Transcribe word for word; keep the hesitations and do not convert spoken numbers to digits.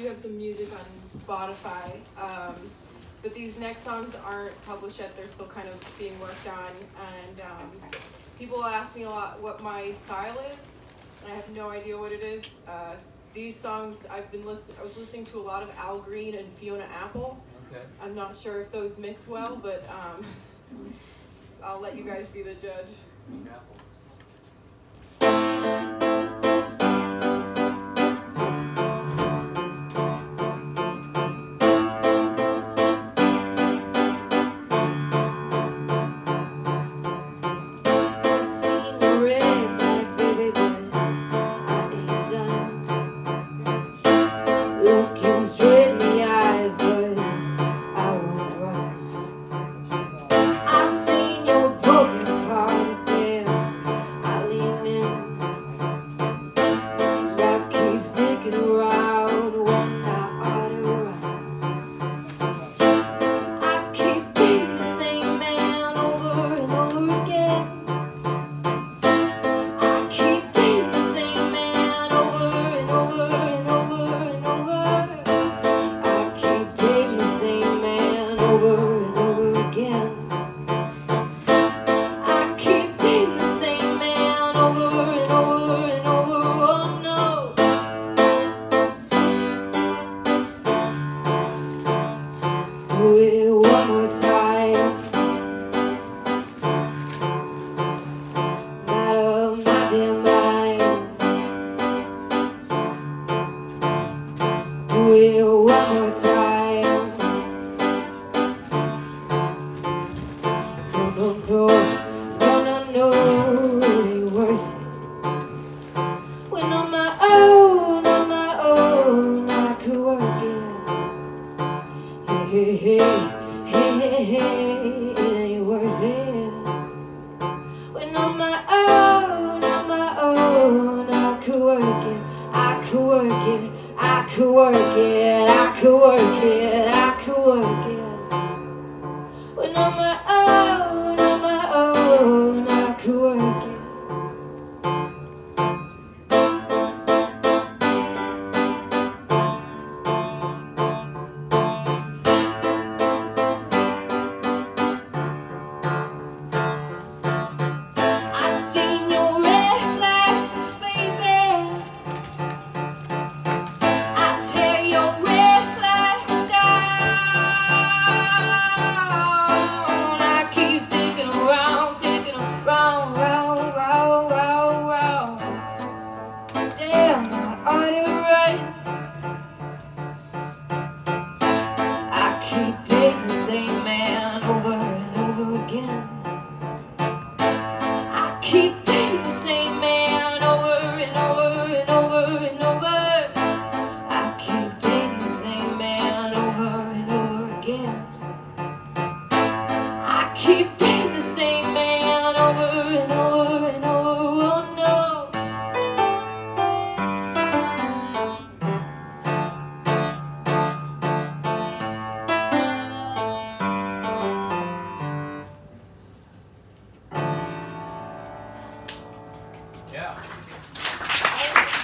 do have some music on Spotify, um, but these next songs aren't published yet. They're still kind of being worked on, and um, people ask me a lot what my style is, and I have no idea what it is. Uh, these songs, I've been listening, I was listening to a lot of Al Green and Fiona Apple. Okay. I'm not sure if those mix well, but um, I'll let you guys be the judge. Green apples. Keep